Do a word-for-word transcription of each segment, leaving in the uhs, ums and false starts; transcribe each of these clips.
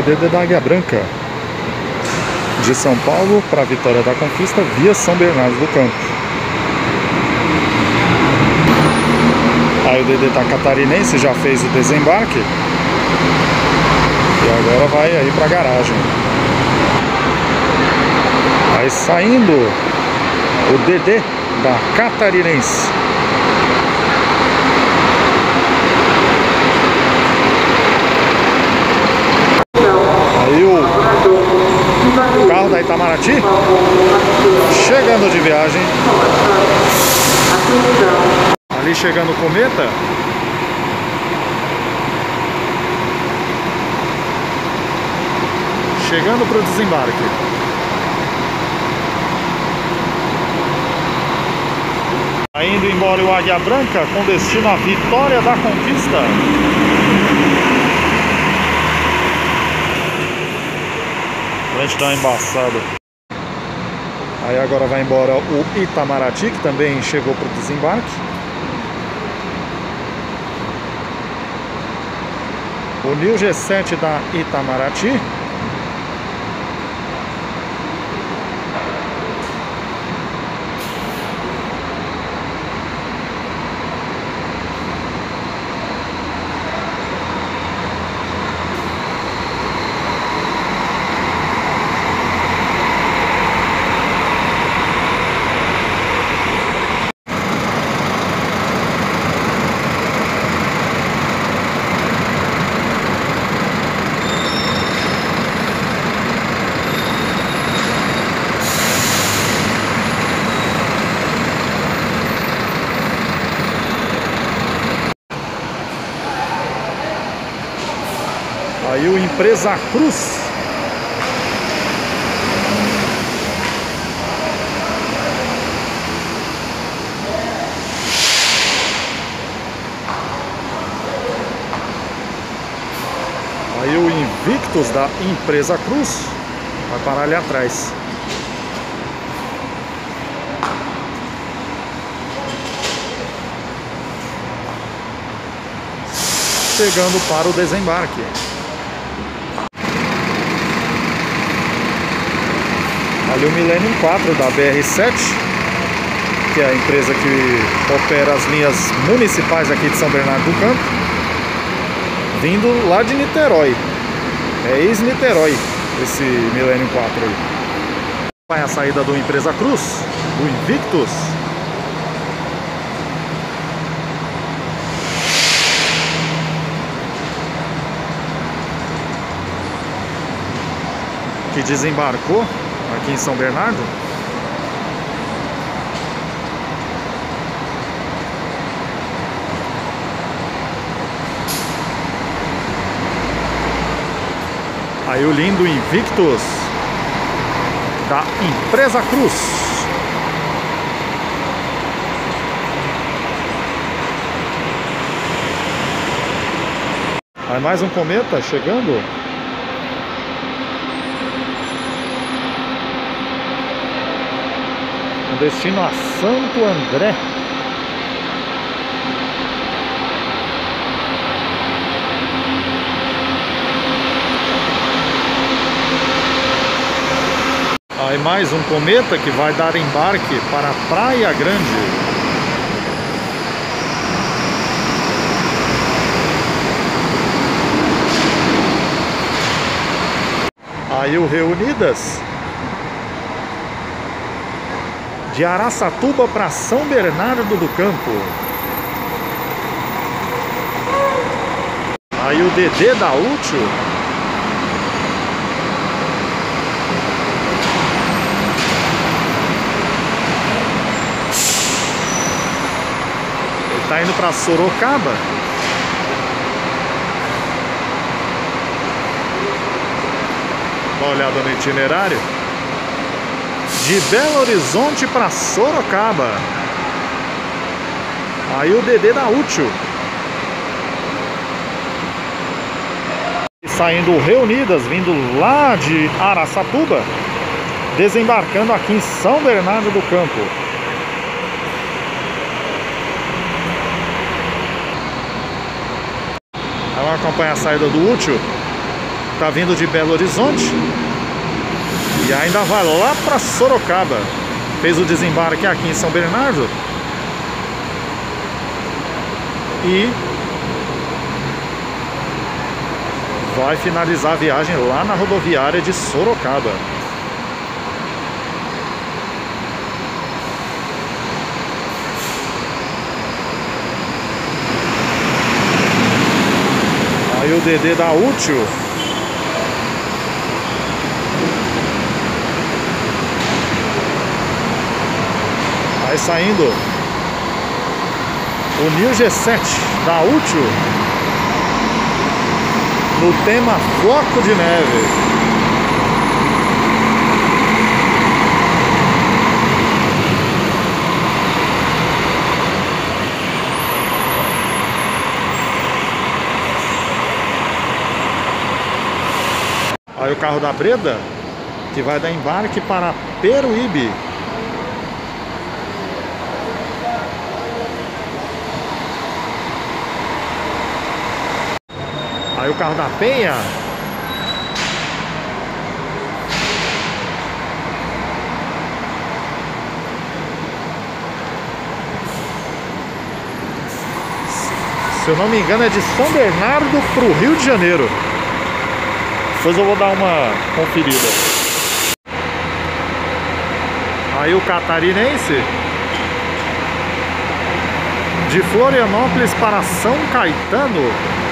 D D da Águia Branca, de São Paulo para Vitória da Conquista via São Bernardo do Campo. Aí o D D da Catarinense já fez o desembarque e agora vai aí para a garagem. Aí saindo o D D da Catarinense. Aí o carro da Itamaraty chegando de viagem. Ali chegando o Cometa. Chegando para o desembarque. Indo embora o Águia Branca com destino à Vitória da Conquista. Lentidão embaçada. Aí agora vai embora o Itamaraty, que também chegou para o desembarque. O Nil G sete da Itamaraty. Aí o Empresa Cruz. Aí o Invictus da Empresa Cruz vai parar ali atrás. Chegando para o desembarque. Ali o Millennium quatro da B R sete, que é a empresa que opera as linhas municipais aqui de São Bernardo do Campo, vindo lá de Niterói. É ex-Niterói esse Millennium quatro aí. Vai a saída do Empresa Cruz, do Invictus. Que desembarcou aqui em São Bernardo. Aí o lindo Invictus da Empresa Cruz. Aí mais um Cometa chegando. Destino a Santo André. Aí mais um Cometa que vai dar embarque para Praia Grande. Aí o Reunidas de Araçatuba para São Bernardo do Campo. Aí o D D da Útil. Ele está indo para Sorocaba. Dá uma olhada no itinerário. De Belo Horizonte para Sorocaba. Aí o D D da Útil. Saindo Reunidas, vindo lá de Araçatuba, desembarcando aqui em São Bernardo do Campo. Aí vamos acompanhar a saída do Útil. Tá vindo de Belo Horizonte e ainda vai lá para Sorocaba. Fez o desembarque aqui em São Bernardo e vai finalizar a viagem lá na rodoviária de Sorocaba. Aí o D D da Útil vai saindo o Nil G sete da Útil no tema Floco de Neve. Aí o carro da Breda, que vai dar embarque para Peruíbe. Aí o carro da Penha se eu não me engano é de São Bernardo para o Rio de Janeiro. Depois eu vou dar uma conferida. Aí o Catarinense de Florianópolis para São Caetano.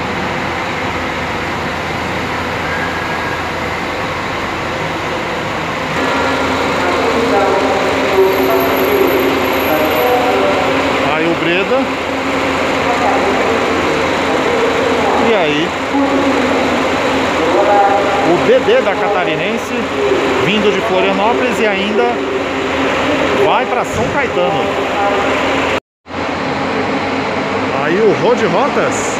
Aí o Breda. E aí o D D da Catarinense vindo de Florianópolis e ainda vai para São Caetano. Aí o Road Rotas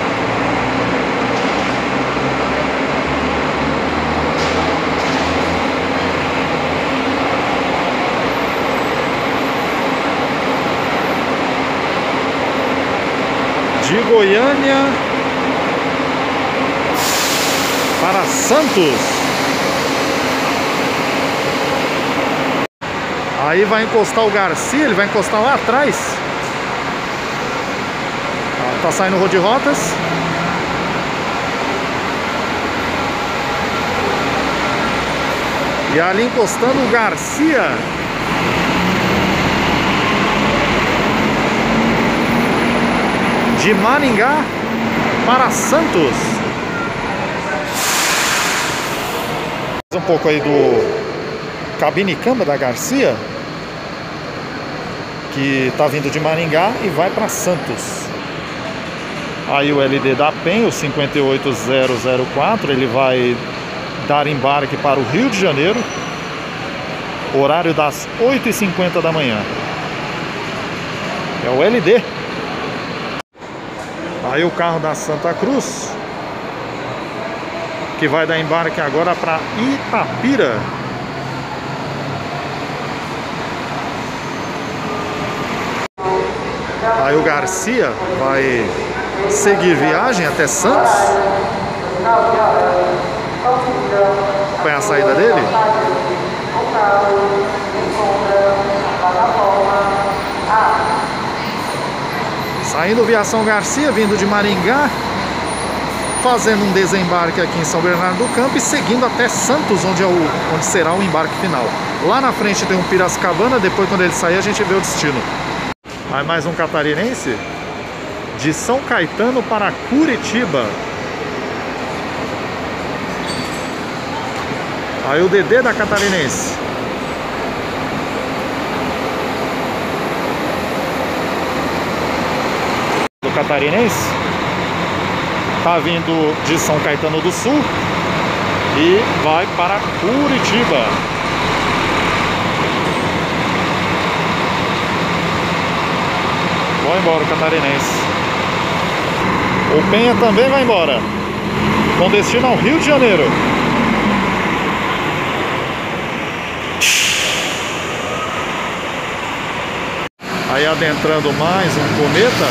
de Goiânia para Santos. Aí vai encostar o Garcia, ele vai encostar lá atrás. Tá saindo o Road Rotas. E ali encostando o Garcia. De Maringá para Santos. Um pouco aí do Cabinicamba da Garcia, que tá vindo de Maringá e vai para Santos. Aí o L D da Penha, o cinquenta e oito zero zero quatro, ele vai dar embarque para o Rio de Janeiro, horário das oito e cinquenta da manhã. É o L D. Aí o carro da Santa Cruz, que vai dar embarque agora para Itapira. Aí o Garcia vai seguir viagem até Santos. Foi a saída dele. Saindo Viação Garcia, vindo de Maringá, fazendo um desembarque aqui em São Bernardo do Campo e seguindo até Santos, onde, é o, onde será o embarque final. Lá na frente tem um Piracicabana, depois quando ele sair a gente vê o destino. Aí mais um catarinense de São Caetano para Curitiba. Aí o D D da Catarinense. Do Catarinense tá vindo de São Caetano do Sul e vai para Curitiba. Vai embora o Catarinense. O Penha também vai embora, com destino ao Rio de Janeiro. Aí adentrando mais um cometa.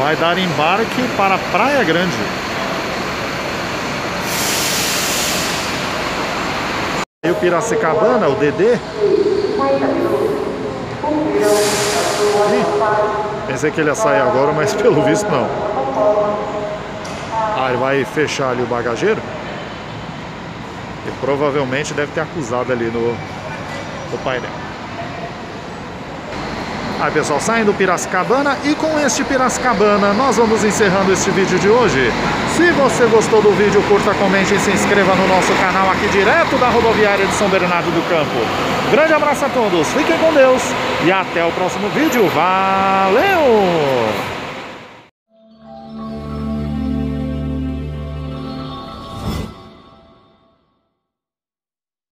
vai dar embarque para Praia Grande. E o Piracicabana, o Dedê. Ih, pensei que ele ia sair agora, mas pelo visto não. Ah, ele vai fechar ali o bagageiro. E provavelmente deve ter acusado ali no, no painel. Aí pessoal, saindo do Piracicabana, e com este Piracicabana nós vamos encerrando este vídeo de hoje. Se você gostou do vídeo, curta, comente e se inscreva no nosso canal aqui direto da rodoviária de São Bernardo do Campo. Grande abraço a todos, fiquem com Deus e até o próximo vídeo. Valeu!